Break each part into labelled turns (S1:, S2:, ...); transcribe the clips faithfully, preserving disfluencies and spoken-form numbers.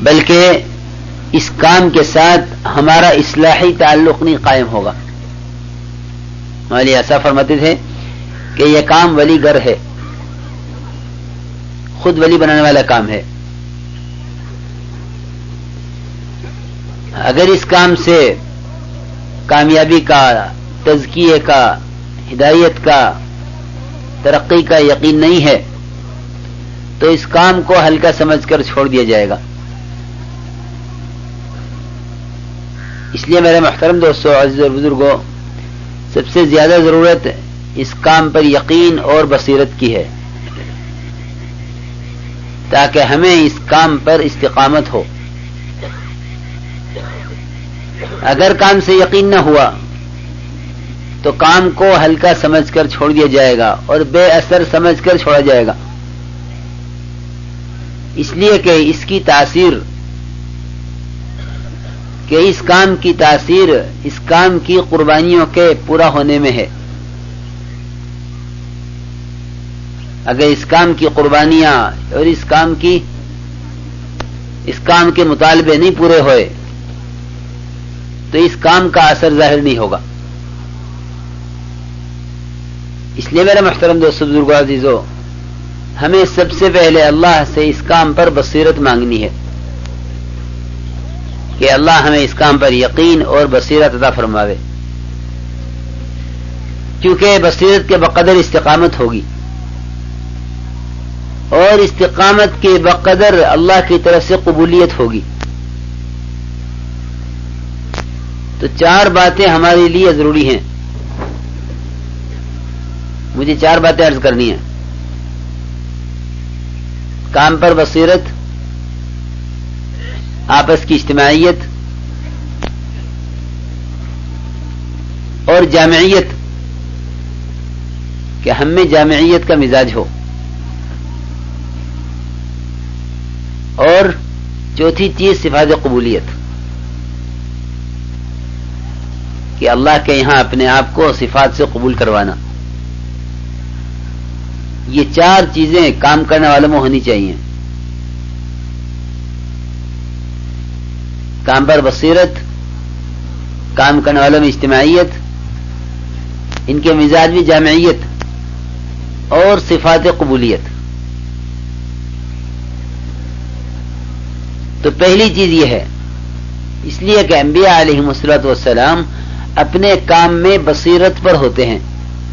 S1: بلکہ اس کام کے ساتھ ہمارا اصلاحی تعلق نہیں قائم ہوگا. ہمارے ایسا فرماتے تھے کہ یہ کام ولی گر ہے، خود ولی بنانے والا کام ہے. اگر اس کام سے کامیابی کا، تزکیے کا، ہدایت کا، ترقی کا یقین نہیں ہے تو اس کام کو ہلکا سمجھ کر چھوڑ دیا جائے گا. اس لیے میرے محترم دوستو، عزیز اور بزرگوں، سب سے زیادہ ضرورت اس کام پر یقین اور بصیرت کی ہے تاکہ ہمیں اس کام پر استقامت ہو. اگر کام سے یقین نہ ہوا تو کام کو ہلکا سمجھ کر چھوڑ دیا جائے گا اور بے اثر سمجھ کر چھوڑا جائے گا، اس لیے کہ اس کی تاثیر کہ اس کام کی تاثیر اس کام کی قربانیوں کے پورا ہونے میں ہے. اگر اس کام کی قربانیاں اور اس کام کی اس کام کے مطالبے نہیں پورے ہوئے تو اس کام کا اثر ظاہر نہیں ہوگا. اس لیے میرے محترم دوستو، بزرگوں، عزیزو، ہمیں سب سے پہلے اللہ سے اس کام پر بصیرت مانگنی ہے کہ اللہ ہمیں اس کام پر یقین اور بصیرت عطا فرماوے، کیونکہ بصیرت کے بقدر استقامت ہوگی اور استقامت کے بقدر اللہ کی طرف سے قبولیت ہوگی. تو چار باتیں ہمارے لیے ضروری ہیں. مجھے چار باتیں عرض کرنی ہیں. کام پر بصیرت، آپس کی اجتماعیت اور جامعیت، کہ ہم میں جامعیت کا مزاج ہو. اور چوتھی چیز صفات قبولیت، کہ اللہ کے یہاں اپنے آپ کو صفات سے قبول کروانا. یہ چار چیزیں کام کرنے والوں میں ہونی چاہیے. کام پر بصیرت، کام کرنے والوں میں اجتماعیت، ان کے مزاج میں جامعیت اور صفات قبولیت. تو پہلی چیز یہ ہے، اس لیے کہ انبیاء علیہم الصلوۃ والسلام اپنے کام میں بصیرت پر ہوتے ہیں.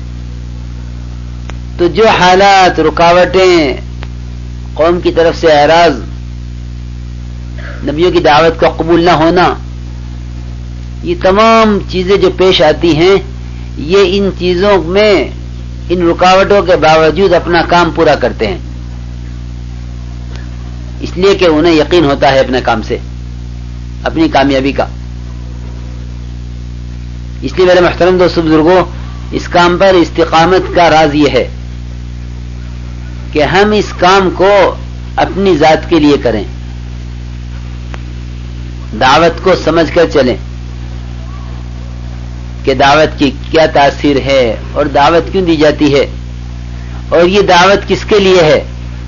S1: تو جو حالات، رکاوٹیں، قوم کی طرف سے اعراض، نبیوں کی دعوت کا قبول نہ ہونا، یہ تمام چیزیں جو پیش آتی ہیں، یہ ان چیزوں میں، ان رکاوٹوں کے باوجود اپنا کام پورا کرتے ہیں، اس لیے کہ انہیں یقین ہوتا ہے اپنے کام سے، اپنی کامیابی کا. اس لیے میرے محترم دوستو، بزرگوں، اس کام پر استقامت کا راز یہ ہے کہ ہم اس کام کو اپنی ذات کے لیے کریں، دعوت کو سمجھ کر چلیں کہ دعوت کی کیا تاثیر ہے اور دعوت کیوں دی جاتی ہے اور یہ دعوت کس کے لیے ہے.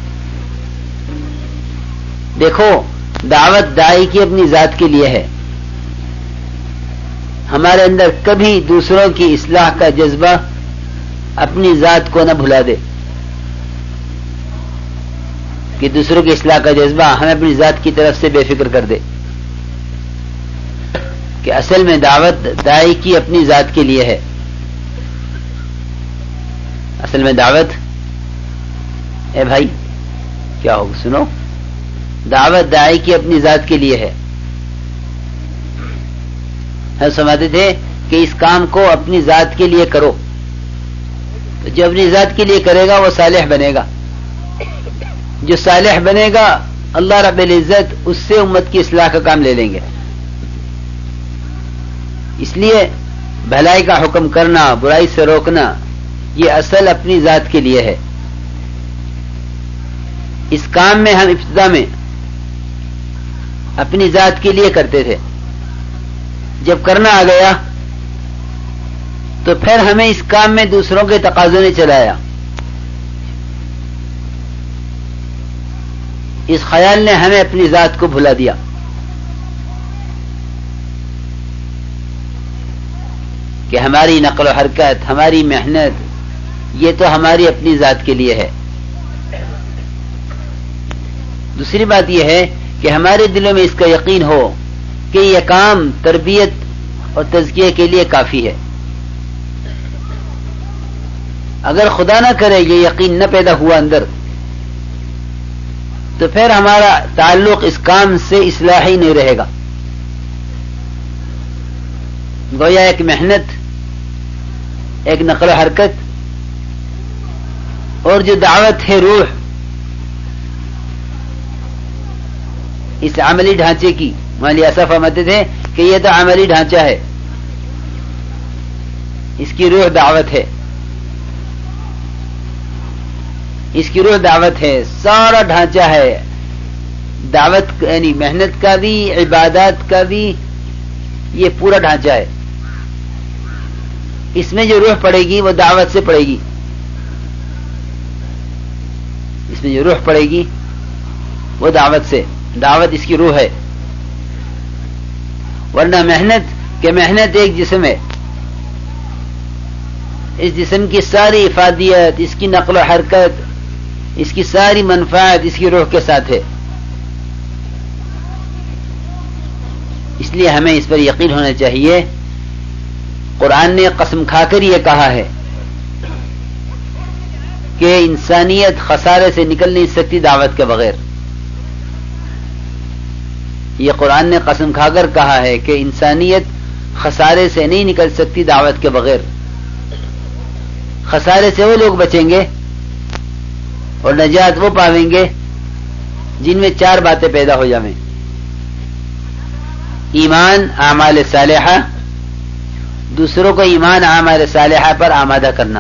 S1: دیکھو، دعوت داعی کی اپنی ذات کے لیے ہے. ہمارے اندر کبھی دوسروں کی اصلاح کا جذبہ اپنی ذات کو نہ بھلا دے، کہ دوسروں کی اصلاح کا جذبہ ہمیں اپنی ذات کی طرف سے بے فکر کر دے. کہ اصل میں دعوت داعی کی اپنی ذات کے لیے ہے. اصل میں دعوت، اے بھائی کیا ہوگا، سنو، دعوت داعی کی اپنی ذات کے لیے ہے. ہم سمجھتے تھے کہ اس کام کو اپنی ذات کے لیے کرو، تو جو اپنی ذات کے لیے کرے گا وہ صالح بنے گا. جو صالح بنے گا اللہ رب العزت اس سے امت کی اصلاح کا کام لے لیں گے. اس لیے بھلائی کا حکم کرنا، برائی سے روکنا، یہ اصل اپنی ذات کے لیے ہے. اس کام میں ہم ابتدا میں اپنی ذات کے لیے کرتے تھے، جب کرنا آ گیا تو پھر ہمیں اس کام میں دوسروں کے تقاضوں نے چلایا. اس خیال نے ہمیں اپنی ذات کو بھلا دیا. کہ ہماری نقل و حرکت، ہماری محنت، یہ تو ہماری اپنی ذات کے لیے ہے. دوسری بات یہ ہے کہ ہمارے دلوں میں اس کا یقین ہو کہ یہ کام تربیت اور تزکیے کے لیے کافی ہے. اگر خدا نہ کرے یہ یقین نہ پیدا ہوا اندر، تو پھر ہمارا تعلق اس کام سے اصلاحی نہیں رہے گا. گویا ایک محنت، ایک نقل و حرکت اور جو دعوت ہے روح، اس عملی ڈھانچے کی مولانا اسف فرماتے تھے کہ یہ تو عملی ڈھانچہ ہے، اس کی روح دعوت ہے، اس کی روح دعوت ہے. سارا ڈھانچہ ہے دعوت، یعنی محنت کا بھی، عبادات کا بھی، یہ پورا ڈھانچہ ہے. اس میں جو روح پڑے گی وہ دعوت سے پڑے گی. اس میں جو روح پڑے گی وہ دعوت سے، دعوت اس کی روح ہے. ورنہ محنت کہ محنت ایک جسم ہے، اس جسم کی ساری افادیت، اس کی نقل و حرکت، اس کی ساری منفعت اس کی روح کے ساتھ ہے. اس لیے ہمیں اس پر یقین ہونا چاہیے. قرآن نے قسم کھا کر یہ کہا ہے کہ انسانیت خسارے سے نکل نہیں سکتی دعوت کے بغیر. یہ قرآن نے قسم کھا کر کہا ہے کہ انسانیت خسارے سے نہیں نکل سکتی دعوت کے بغیر. خسارے سے وہ لوگ بچیں گے اور نجات وہ پاویں گے جن میں چار باتیں پیدا ہو جائیں: ایمان، اعمال صالحہ، دوسروں کو ایمان اعمال صالحہ پر آمادہ کرنا.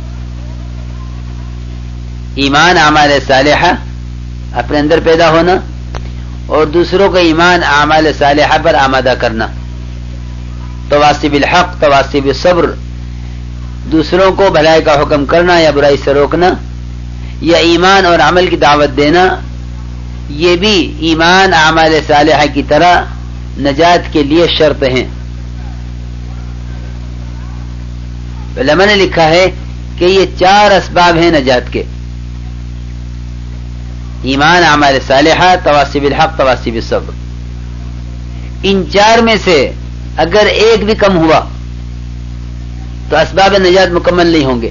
S1: ایمان اعمال صالحہ اپنے اندر پیدا ہونا اور دوسروں کو ایمان اعمال صالحہ پر آمادہ کرنا. تواصی بالحق، تواصی بالصبر، دوسروں کو بھلائی کا حکم کرنا یا برائی سے روکنا، یا ایمان اور عمل کی دعوت دینا، یہ بھی ایمان اعمال صالحہ کی طرح نجات کے لیے شرط ہیں. علماء نے لکھا ہے کہ یہ چار اسباب ہیں نجات کے: ایمان، اعمال صالحہ، تواصی بالحق، تواصی بالصبر. ان چار میں سے اگر ایک بھی کم ہوا تو اسباب نجات مکمل نہیں ہوں گے.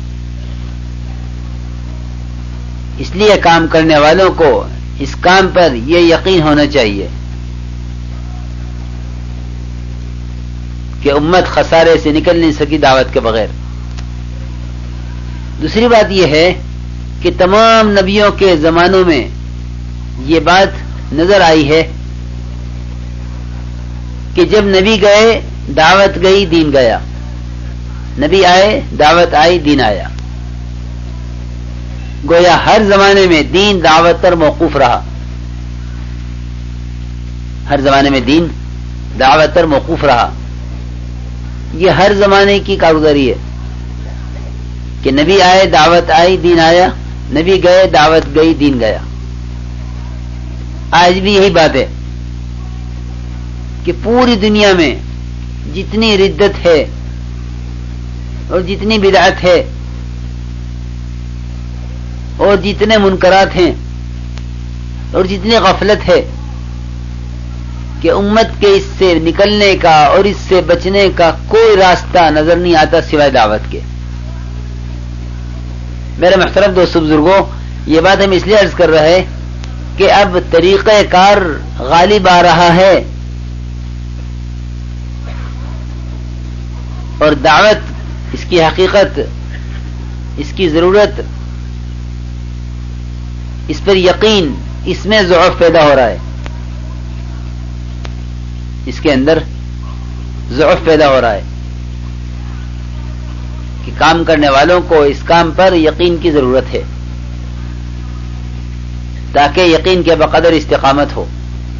S1: اس لیے کام کرنے والوں کو اس کام پر یہ یقین ہونا چاہیے کہ امت خسارے سے نکل نہیں سکی دعوت کے بغیر. دوسری بات یہ ہے کہ تمام نبیوں کے زمانوں میں یہ بات نظر آئی ہے کہ جب نبی گئے دعوت گئی، دین گیا. نبی آئے، دعوت آئی، دین آیا. گویا ہر زمانے میں دین دعوت پر موقوف رہا. ہر زمانے میں دین دعوت پر موقوف رہا. یہ ہر زمانے کی کارگزاری ہے کہ نبی آئے، دعوت آئی، دین آیا، نبی گئے، دعوت گئی، دین گیا. آج بھی یہی بات ہے کہ پوری دنیا میں جتنی ردت ہے اور جتنی بدعت ہے اور جتنے منکرات ہیں اور جتنی غفلت ہے کہ امت کے اس سے نکلنے کا اور اس سے بچنے کا کوئی راستہ نظر نہیں آتا سوائے دعوت کے. میرے محترم دوستو بزرگوں، یہ بات ہم اس لیے عرض کر رہے کہ اب طریقہ کار غالب آ رہا ہے اور دعوت، اس کی حقیقت، اس کی ضرورت، اس پر یقین، اس میں ضعف پیدا ہو رہا ہے. اس کے اندر ضعف پیدا ہو رہا ہے کہ کام کرنے والوں کو اس کام پر یقین کی ضرورت ہے تاکہ یقین کے بقدر استقامت ہو،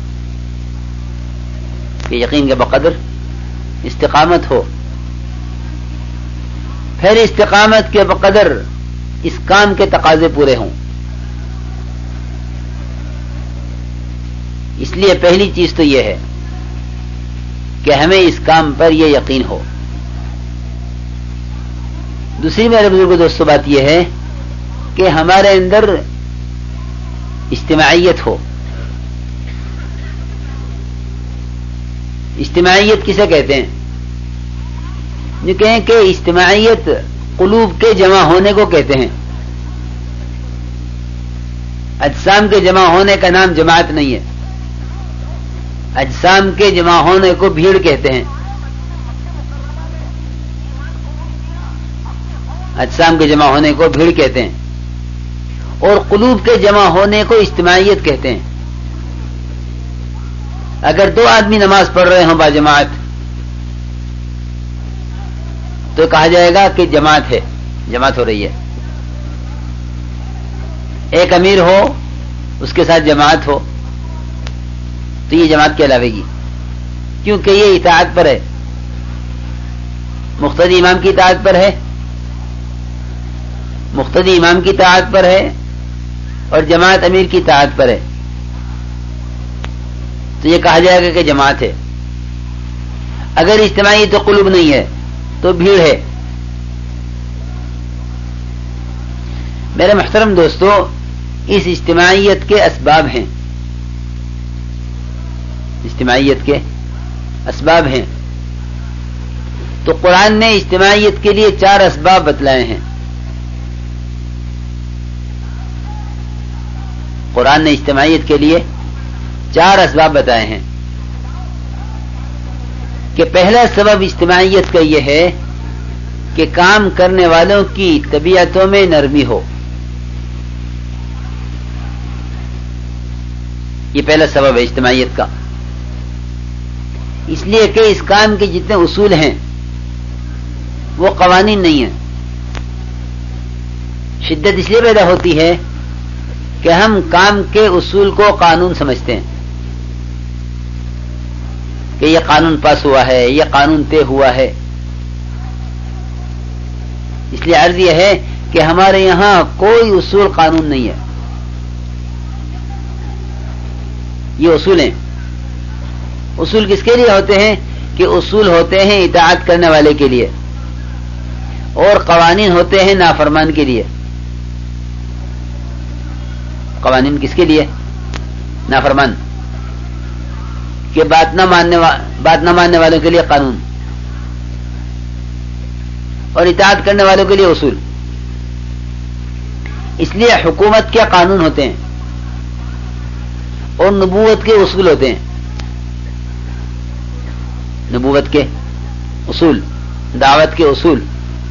S1: کہ یقین کے بقدر استقامت ہو، پھر استقامت کے بقدر اس کام کے تقاضے پورے ہوں. اس لیے پہلی چیز تو یہ ہے کہ ہمیں اس کام پر یہ یقین ہو. دوسری میرے بزرگ دوستوں بات یہ ہے کہ ہمارے اندر اجتماعیت ہو. اجتماعیت کسے کہتے ہیں؟ جو کہیں کہ اجتماعیت قلوب کے جمع ہونے کو کہتے ہیں. اجسام کے جمع ہونے کا نام جماعت نہیں ہے. اجسام کے جمع ہونے کو بھیڑ کہتے ہیں. اجسام کے جمع ہونے کو بھیڑ کہتے ہیں اور قلوب کے جمع ہونے کو اجتماعیت کہتے ہیں. اگر دو آدمی نماز پڑھ رہے ہوں با جماعت تو کہا جائے گا کہ جماعت ہے، جماعت ہو رہی ہے. ایک امیر ہو اس کے ساتھ جماعت ہو تو یہ جماعت کہلاوے گی، کیونکہ یہ اطاعت پر ہے، مقتدی امام کی اطاعت پر ہے، مقتدی امام کی اطاعت پر ہے اور جماعت امیر کی اطاعت پر ہے، تو یہ کہا جائے گا کہ جماعت ہے. اگر اجتماعی تو قلوب نہیں ہے تو بھیڑ ہے. میرے محترم دوستو، اس اجتماعیت کے اسباب ہیں، اجتماعیت کے اسباب ہیں. تو قرآن نے اجتماعیت کے لیے چار اسباب بتلائے ہیں. قرآن نے اجتماعیت کے لیے چار اسباب بتائے ہیں کہ پہلا سبب اجتماعیت کا یہ ہے کہ کام کرنے والوں کی طبیعتوں میں نرمی ہو. یہ پہلا سبب ہے اجتماعیت کا. اس لیے کہ اس کام کے جتنے اصول ہیں وہ قوانین نہیں ہیں. شدت اس لیے پیدا ہوتی ہے کہ ہم کام کے اصول کو قانون سمجھتے ہیں کہ یہ قانون پاس ہوا ہے، یہ قانون طے ہوا ہے. اس لیے عرض یہ ہے کہ ہمارے یہاں کوئی اصول قانون نہیں ہے. یہ اصول ہیں. اصول کس کے لیے ہوتے ہیں؟ کہ اصول ہوتے ہیں اطاعت کرنے والے کے لیے اور قوانین ہوتے ہیں نافرمان کے لیے. قوانین کس کے لیے؟ نافرمان کہ بات نہ ماننے وا... بات نہ ماننے والوں کے لیے قانون اور اطاعت کرنے والوں کے لیے اصول. اس لیے حکومت کے قانون ہوتے ہیں اور نبوت کے اصول ہوتے ہیں. نبوت کے اصول، دعوت کے اصول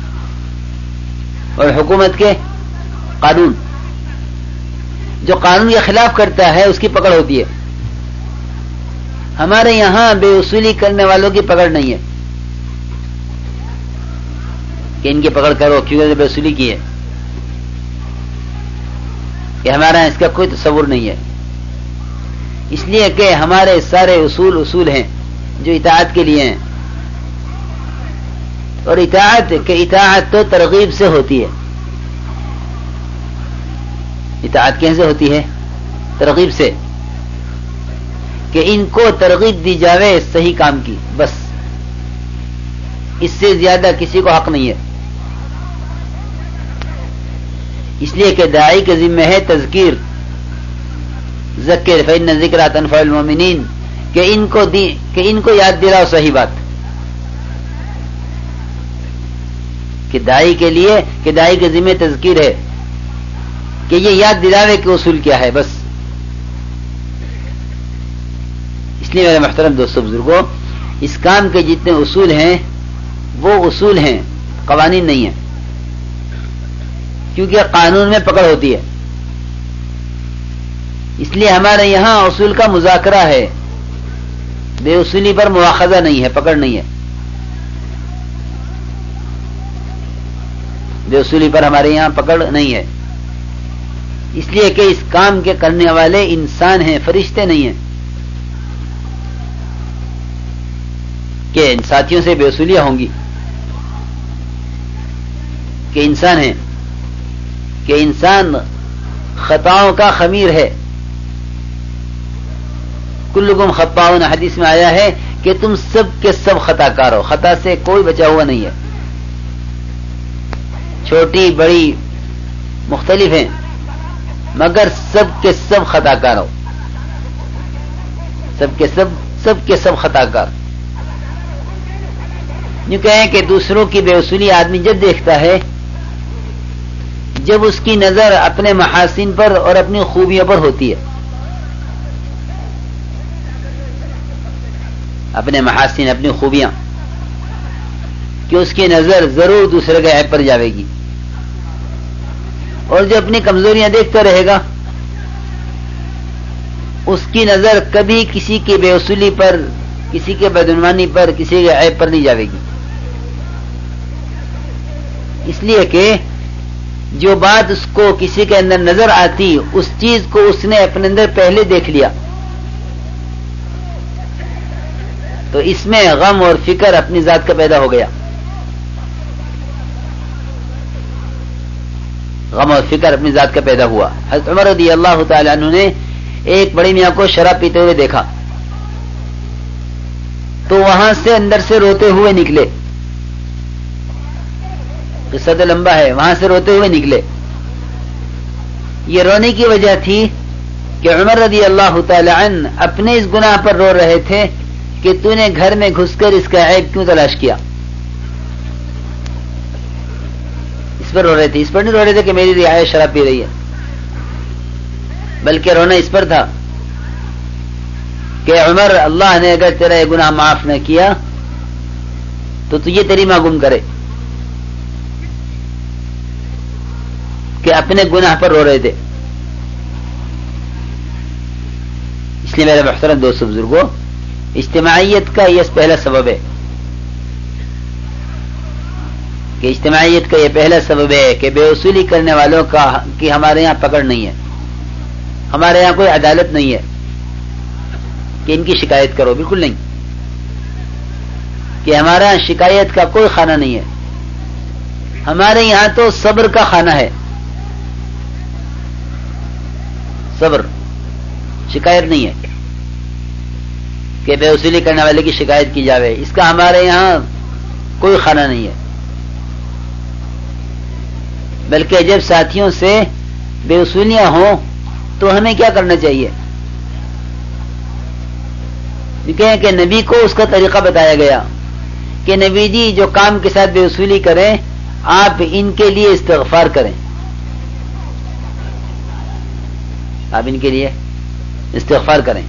S1: اور حکومت کے قانون. جو قانون کے خلاف کرتا ہے اس کی پکڑ ہوتی ہے. ہمارے یہاں بے اصولی کرنے والوں کی پکڑ نہیں ہے کہ ان کی پکڑ کرو کیونکہ بے اصولی کی ہے. کہ ہمارا اس کا کوئی تصور نہیں ہے. اس لیے کہ ہمارے سارے اصول اصول ہیں جو اطاعت کے لیے ہیں. اور اطاعت کہ اطاعت تو ترغیب سے ہوتی ہے. اطاعت کیسے ہوتی ہے؟ ترغیب سے کہ ان کو ترغیب دی جاوے صحیح کام کی، بس اس سے زیادہ کسی کو حق نہیں ہے. اس لیے کہ داعی کے ذمہ ہے تذکیر، ذکر فإن الذکرى تنفع المؤمنین، کہ ان کو دی کہ ان کو یاد دلاؤ صحیح بات. کہ داعی کے لیے کہ داعی کے ذمہ تذکیر ہے کہ یہ یاد دلاوے کہ اصول کیا ہے بس. اس لیے میرے محترم دوستو بزرگوں، اس کام کے جتنے اصول ہیں وہ اصول ہیں، قوانین نہیں ہیں. کیونکہ قانون میں پکڑ ہوتی ہے. اس لیے ہمارے یہاں اصول کا مذاکرہ ہے، بے اصولی پر مواخذہ نہیں ہے، پکڑ نہیں ہے. بے اصولی پر ہمارے یہاں پکڑ نہیں ہے. اس لیے کہ اس کام کے کرنے والے انسان ہیں، فرشتے نہیں ہیں کہ ان ساتھیوں سے بے اصولیاں ہوں گی. کہ انسان ہیں، کہ انسان خطاؤں کا خمیر ہے. کلکم خطاؤن حدیث میں آیا ہے کہ تم سب کے سب خطا کار ہو، خطا سے کوئی بچا ہوا نہیں ہے، چھوٹی بڑی مختلف ہیں مگر سب کے سب خطا کار ہو، سب کے سب سب کے سب خطا کار. یوں کہیں کہ دوسروں کی بے اصولی آدمی جب دیکھتا ہے جب اس کی نظر اپنے محاسن پر اور اپنی خوبیوں پر ہوتی ہے، اپنے محاسن اپنی خوبیاں، کہ اس کی نظر ضرور دوسرے کے عیب پر جاوے گی، اور جو اپنی کمزوریاں دیکھتا رہے گا اس کی نظر کبھی کسی کی بے اصولی پر، کسی کے بدعنوانی پر، کسی کے عیب پر نہیں جاوے گی. اس لیے کہ جو بات اس کو کسی کے اندر نظر آتی اس چیز کو اس نے اپنے اندر پہلے دیکھ لیا، تو اس میں غم اور فکر اپنی ذات کا پیدا ہو گیا، غم اور فکر اپنی ذات کا پیدا ہوا. حضرت عمر رضی اللہ تعالی عنہ نے ایک بڑی میاں کو شراب پیتے ہوئے دیکھا تو وہاں سے اندر سے روتے ہوئے نکلے، قصہ تو لمبا ہے، وہاں سے روتے ہوئے نکلے. یہ رونے کی وجہ تھی کہ عمر رضی اللہ تعالی عنہ اپنے اس گناہ پر رو رہے تھے کہ تو نے گھر میں گھس کر اس کا عیب کیوں تلاش کیا. اس پر رو رہے تھے، اس پر نہیں رو رہے تھے کہ میری رعایا شراب پی رہی ہے، بلکہ رونا اس پر تھا کہ عمر اللہ نے اگر تیرا یہ گناہ معاف نہ کیا تو تجھے تیری ماں گم کرے. کہ اپنے گناہ پر رو رہے تھے. اس لیے میرے محترم دوستو بزرگوں، اجتماعیت کا یہ پہلا سبب ہے کہ اجتماعیت کا یہ پہلا سبب ہے کہ بے اصولی کرنے والوں کا کہ ہمارے یہاں پکڑ نہیں ہے، ہمارے یہاں کوئی عدالت نہیں ہے کہ ان کی شکایت کرو، بالکل نہیں، کہ ہمارے یہاں شکایت کا کوئی خانہ نہیں ہے. ہمارے یہاں تو صبر کا خانہ ہے، صبر، شکایت نہیں ہے کہ بے اصولی کرنے والے کی شکایت کی جاوے، اس کا ہمارے یہاں کوئی خانہ نہیں ہے. بلکہ جب ساتھیوں سے بے اصولیاں ہوں تو ہمیں کیا کرنا چاہیے؟ کہیں کہ نبی کو اس کا طریقہ بتایا گیا کہ نبی جی جو کام کے ساتھ بے اصولی کریں آپ ان کے لیے استغفار کریں، آپ ان کے لیے استغفار کریں.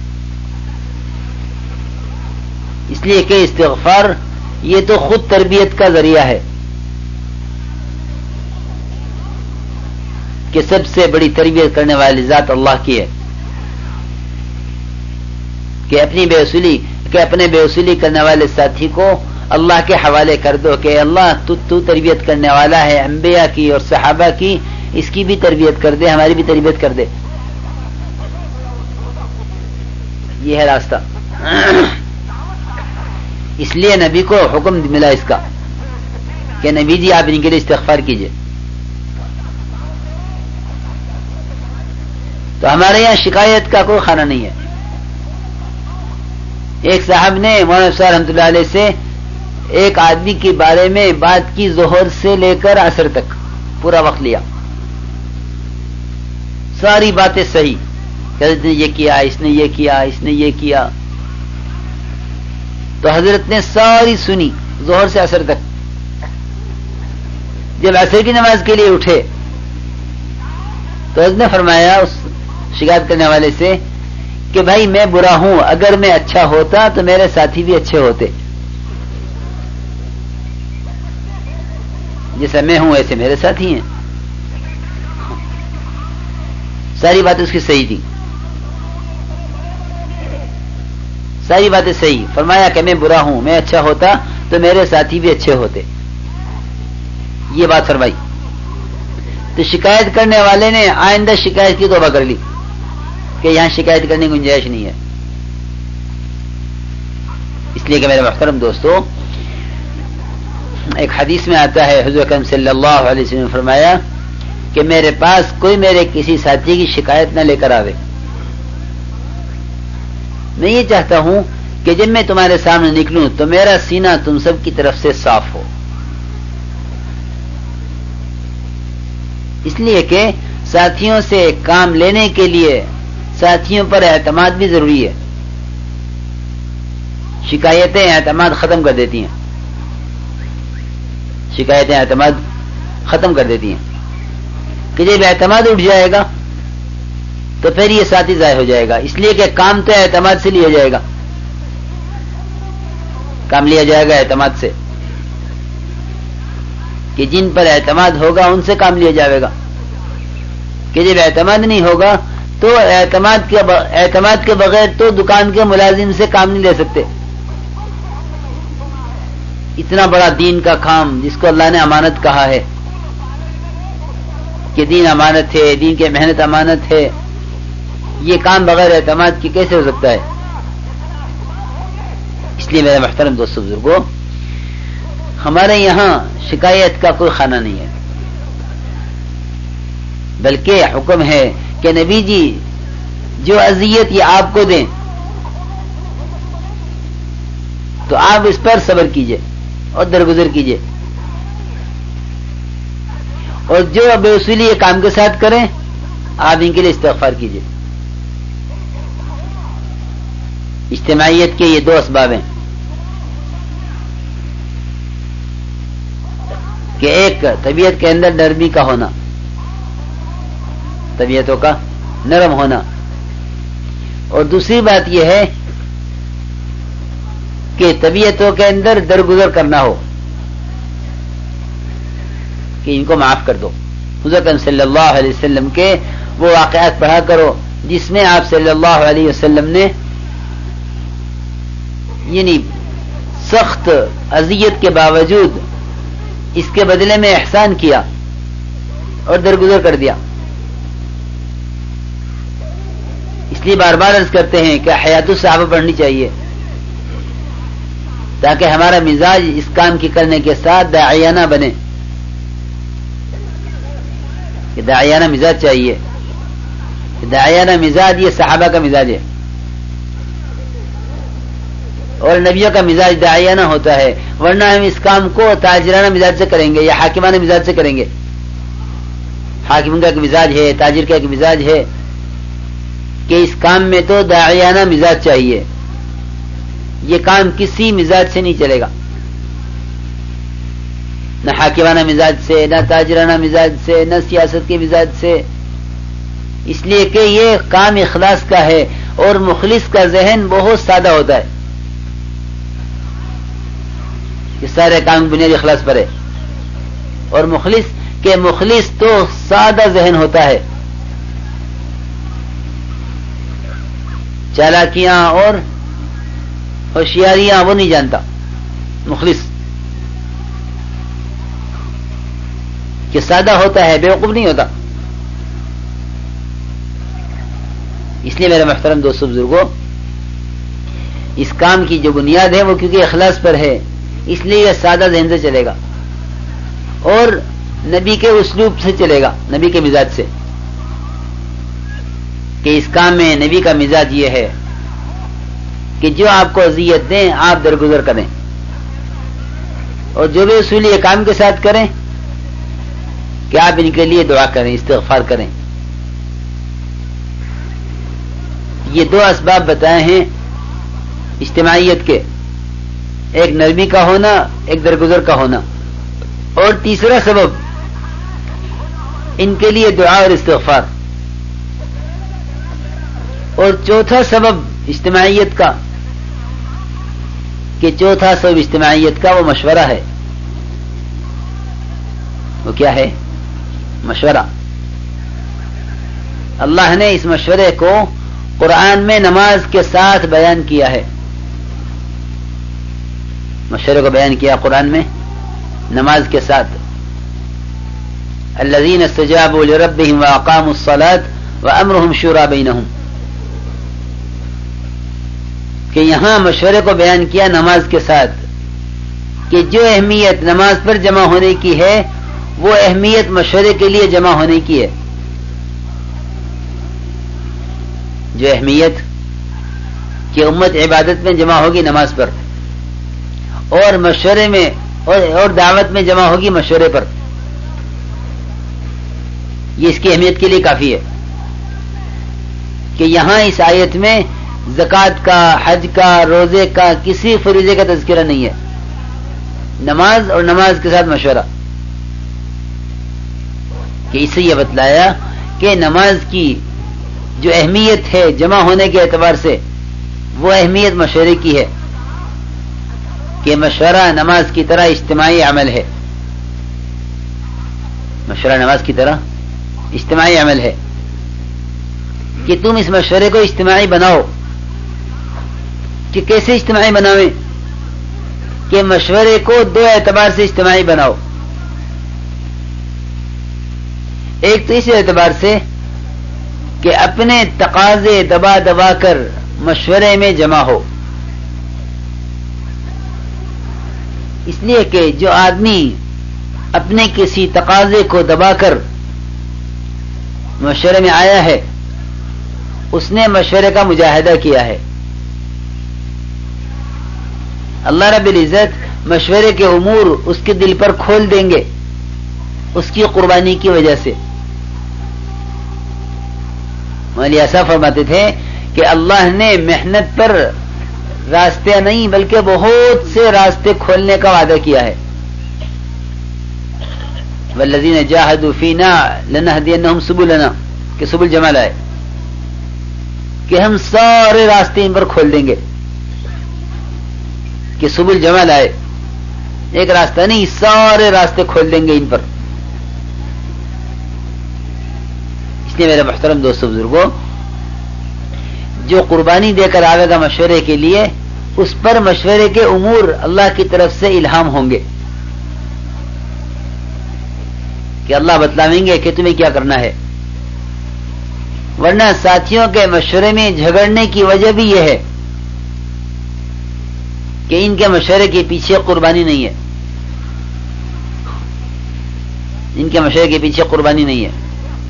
S1: اس لیے کہ استغفار یہ تو خود تربیت کا ذریعہ ہے کہ سب سے بڑی تربیت کرنے والی ذات اللہ کی ہے کہ اپنی بے اصولی کہ اپنے بے اصولی کرنے والے ساتھی کو اللہ کے حوالے کر دو کہ اللہ تو, تو تربیت کرنے والا ہے انبیاء کی اور صحابہ کی، اس کی بھی تربیت کر دے، ہماری بھی تربیت کر دے. یہ ہے راستہ. اس لیے نبی کو حکم ملا اس کا کہ نبی جی آپ ان کے لیے استغفار کیجئے. تو ہمارے یہاں شکایت کا کوئی خانہ نہیں ہے. ایک صاحب نے مولانا صاحب رحمۃ اللہ علیہ سے ایک آدمی کے بارے میں بات کی ظہر سے لے کر عصر تک پورا وقت لیا، ساری باتیں صحیح، حضرت نے یہ کیا، اس نے یہ کیا، اس نے یہ کیا، تو حضرت نے ساری سنی ظہر سے عصر تک. جب عصر کی نماز کے لیے اٹھے تو حضرت نے فرمایا اس شکایت کرنے والے سے کہ بھائی میں برا ہوں، اگر میں اچھا ہوتا تو میرے ساتھی بھی اچھے ہوتے، جیسا میں ہوں ایسے میرے ساتھی ہیں. ساری باتیں اس کی صحیح تھی، ساری باتیں صحیح. فرمایا کہ میں برا ہوں، میں اچھا ہوتا تو میرے ساتھی بھی اچھے ہوتے، یہ بات فرمائی. تو شکایت کرنے والے نے آئندہ شکایت کی توبہ کر لی کہ یہاں شکایت کرنے کی گنجائش نہیں ہے. اس لیے کہ میرے محترم دوستو، ایک حدیث میں آتا ہے حضور اکرم صلی اللہ علیہ وسلم نے فرمایا کہ میرے پاس کوئی میرے کسی ساتھی کی شکایت نہ لے کر آوے، میں یہ چاہتا ہوں کہ جب میں تمہارے سامنے نکلوں تو میرا سینہ تم سب کی طرف سے صاف ہو، اس لیے کہ ساتھیوں سے کام لینے کے لیے ساتھیوں پر اعتماد بھی ضروری ہے. شکایتیں اعتماد ختم کر دیتی ہیں، شکایتیں اعتماد ختم کر دیتی ہیں کہ جب اعتماد اٹھ جائے گا تو پھر یہ ساتھی ضائع ہو جائے گا. اس لیے کہ کام تو اعتماد سے لیا جائے گا، کام لیا جائے گا اعتماد سے، کہ جن پر اعتماد ہوگا ان سے کام لیا جائے گا. کہ جب اعتماد نہیں ہوگا تو اعتماد کے اعتماد کے بغیر تو دکان کے ملازم سے کام نہیں لے سکتے. اتنا بڑا دین کا کام جس کو اللہ نے امانت کہا ہے کہ دین امانت ہے، دین کے محنت امانت ہے، یہ کام بغیر اعتماد کی کیسے ہو سکتا ہے؟ اس لیے میرے محترم دوستو بزرگوں، ہمارے یہاں شکایت کا کوئی خانہ نہیں ہے، بلکہ حکم ہے کہ نبی جی جو اذیت یہ آپ کو دیں تو آپ اس پر صبر کیجئے اور درگزر کیجئے، اور جو بے اصولی یہ کام کے ساتھ کریں آپ ان کے لیے استغفار کیجئے. اجتماعیت کے یہ دو اسباب ہیں کہ ایک طبیعت کے اندر نرمی کا ہونا، طبیعتوں کا نرم ہونا، اور دوسری بات یہ ہے کہ طبیعتوں کے اندر درگزر کرنا ہو کہ ان کو معاف کر دو. حضرت صلی اللہ علیہ وسلم کے وہ واقعات پڑھا کرو جس میں آپ صلی اللہ علیہ وسلم نے یعنی سخت اذیت کے باوجود اس کے بدلے میں احسان کیا اور درگزر کر دیا. اس لیے بار بار عرض کرتے ہیں کہ حیات الصحابہ پڑھنی چاہیے تاکہ ہمارا مزاج اس کام کی کرنے کے ساتھ داعیانہ بنے، کہ داعیانہ مزاج چاہیے. داعیانہ مزاج یہ صحابہ کا مزاج ہے، اور نبیوں کا مزاج داعیانہ ہوتا ہے، ورنہ ہم اس کام کو تاجرانہ مزاج سے کریں گے یا حاکمانہ مزاج سے کریں گے. حاکم کا ایک مزاج ہے، تاجر کا ایک مزاج ہے، کہ اس کام میں تو داعیانہ مزاج چاہیے. یہ کام کسی مزاج سے نہیں چلے گا، نہ حاکمانہ مزاج سے، نہ تاجرانہ مزاج سے، نہ سیاست کے مزاج سے. اس لیے کہ یہ کام اخلاص کا ہے، اور مخلص کا ذہن بہت سادہ ہوتا ہے. یہ سارے کام بنیادی اخلاص پر ہے، اور مخلص کہ مخلص تو سادہ ذہن ہوتا ہے، چالاکیاں اور ہوشیاریاں وہ نہیں جانتا. مخلص کہ سادہ ہوتا ہے، بیوقوف نہیں ہوتا. اس لیے میرے محترم دوستو بزرگوں، اس کام کی جو بنیاد ہے وہ کیونکہ اخلاص پر ہے، اس لیے یہ سادہ ذہن سے چلے گا اور نبی کے اسلوب سے چلے گا، نبی کے مزاج سے. کہ اس کام میں نبی کا مزاج یہ ہے کہ جو آپ کو اذیت دیں آپ درگزر کریں، اور جو بھی اصول یہ کام کے ساتھ کریں کہ آپ ان کے لیے دعا کریں، استغفار کریں. یہ دو اسباب بتائے ہیں اجتماعیت کے، ایک نرمی کا ہونا، ایک درگزر کا ہونا، اور تیسرا سبب ان کے لیے دعا اور استغفار، اور چوتھا سبب اجتماعیت کا کہ چوتھا سبب اجتماعیت کا وہ مشورہ ہے. وہ کیا ہے؟ مشورہ. اللہ نے اس مشورے کو قرآن میں نماز کے ساتھ بیان کیا ہے. مشورے کو بیان کیا قرآن میں نماز کے ساتھ. الذین استجابوا لربهم واقاموا الصلاة وامرهم شورى بینہم، کہ یہاں مشورے کو بیان کیا نماز کے ساتھ، کہ جو اہمیت نماز پر جمع ہونے کی ہے وہ اہمیت مشورے کے لیے جمع ہونے کی ہے. جو اہمیت کہ امت عبادت میں جمع ہوگی نماز پر، اور مشورے میں اور, اور دعوت میں جمع ہوگی مشورے پر، یہ اس کی اہمیت کے لیے کافی ہے کہ یہاں اس آیت میں زکوٰۃ کا، حج کا، روزے کا، کسی فریضے کا تذکرہ نہیں ہے، نماز اور نماز کے ساتھ مشورہ، کہ اس سے یہ بتلایا کہ نماز کی جو اہمیت ہے جمع ہونے کے اعتبار سے، وہ اہمیت مشورے کی ہے، کہ مشورہ نماز کی طرح اجتماعی عمل ہے، مشورہ نماز کی طرح اجتماعی عمل ہے، کہ تم اس مشورے کو اجتماعی بناؤ، کہ کیسے اجتماعی بناویں، کہ مشورے کو دو اعتبار سے اجتماعی بناؤ، ایک تو اس اعتبار سے کہ اپنے تقاضے دبا دبا کر مشورے میں جمع ہو، اس لیے کہ جو آدمی اپنے کسی تقاضے کو دبا کر مشورے میں آیا ہے، اس نے مشورے کا مجاہدہ کیا ہے۔ اللہ رب العزت مشورے کے امور اس کے دل پر کھول دیں گے اس کی قربانی کی وجہ سے۔ مولانا ایسا فرماتے تھے کہ اللہ نے محنت پر راستے نہیں بلکہ بہت سے راستے کھولنے کا وعدہ کیا ہے، والذین جاہدوا فینا لنہدینہم سبلنا، کہ سبل جمع لائے کہ ہم سارے راستے ان پر کھول دیں گے، کہ سبل جمع لائے، ایک راستہ نہیں سارے راستے کھول دیں گے ان پر۔ اس لیے میرے محترم دوستو بزرگوں، جو قربانی دے کر آئے گا مشورے کے لیے، اس پر مشورے کے امور اللہ کی طرف سے الہام ہوں گے، کہ اللہ بتلائیں گے کہ تمہیں کیا کرنا ہے۔ ورنہ ساتھیوں کے مشورے میں جھگڑنے کی وجہ بھی یہ ہے کہ ان کے مشورے کے پیچھے قربانی نہیں ہے، ان کے مشورے کے پیچھے قربانی نہیں ہے۔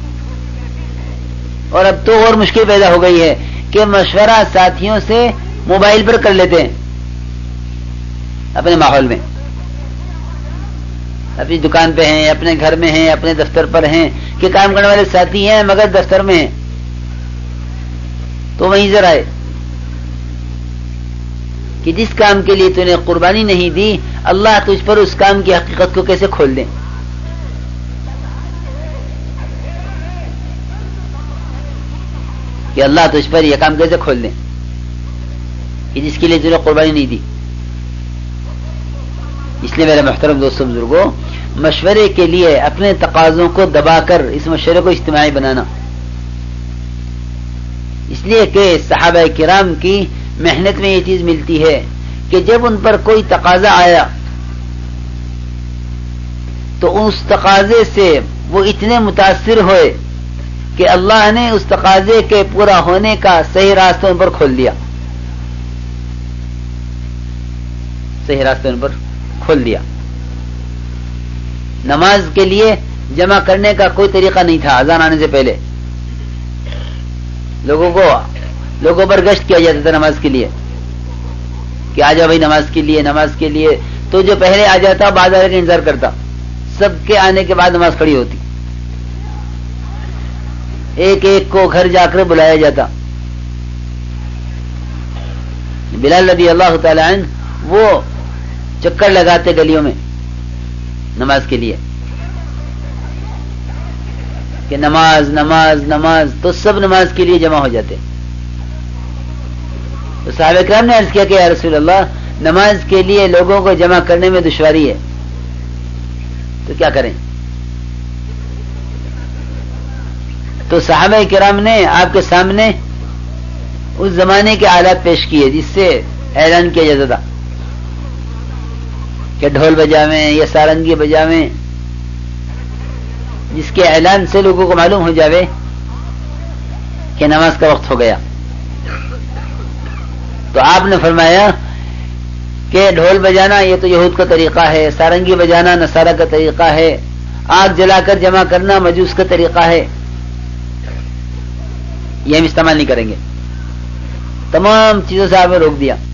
S1: اور اب تو اور مشکل پیدا ہو گئی ہے کہ مشورہ ساتھیوں سے موبائل پر کر لیتے ہیں، اپنے ماحول میں، اپنی دکان پہ ہیں، اپنے گھر میں ہیں، اپنے دفتر پر ہیں، کہ کام کرنے والے ساتھی ہیں مگر دفتر میں ہیں، تو وہیں ذرا ہے کہ جس کام کے لیے تو نے قربانی نہیں دی، اللہ تجھ پر اس کام کی حقیقت کو کیسے کھول دیں، کہ اللہ تجھ پر یہ کام کیسے کھول دیں کہ جس کے لیے تو نے قربانی نہیں دی۔ اس لیے میرے محترم دوستوں بزرگوں، مشورے کے لیے اپنے تقاضوں کو دبا کر اس مشورے کو اجتماعی بنانا، اس لیے کہ صحابہ کرام کی محنت میں یہ چیز ملتی ہے کہ جب ان پر کوئی تقاضا آیا تو اس تقاضے سے وہ اتنے متاثر ہوئے کہ اللہ نے اس تقاضے کے پورا ہونے کا صحیح راستہ ان پر کھول دیا، صحیح راستہ ان پر کھول دیا۔ نماز کے لیے جمع کرنے کا کوئی طریقہ نہیں تھا، اذان آنے سے پہلے لوگوں کو لوگوں پر گشت کیا جاتا تھا نماز کے لیے، کہ آ جاؤ بھائی نماز کے لیے نماز کے لیے تو جو پہلے آ جاتا بعد والے کا انتظار کرتا، سب کے آنے کے بعد نماز کھڑی ہوتی، ایک ایک کو گھر جا کر بلایا جاتا۔ بلال رضی اللہ تعالی عنہ وہ چکر لگاتے گلیوں میں نماز کے لیے کہ نماز نماز نماز، تو سب نماز کے لیے جمع ہو جاتے۔ تو صحابہ کرام نے عرض کیا کہ یا رسول اللہ، نماز کے لیے لوگوں کو جمع کرنے میں دشواری ہے، تو کیا کریں؟ تو صحابہ کرام نے آپ کے سامنے اس زمانے کے آلات پیش کیے جس سے اعلان کیا جاتا تھا کہ ڈھول بجاویں یا سارنگی بجاویں، جس کے اعلان سے لوگوں کو معلوم ہو جاوے کہ نماز کا وقت ہو گیا۔ تو آپ نے فرمایا کہ ڈھول بجانا یہ تو یہود کا طریقہ ہے، سارنگی بجانا نصارہ کا طریقہ ہے، آگ جلا کر جمع کرنا مجوس کا طریقہ ہے، یہ ہم استعمال نہیں کریں گے۔ تمام چیزوں سے آپ نے روک دیا.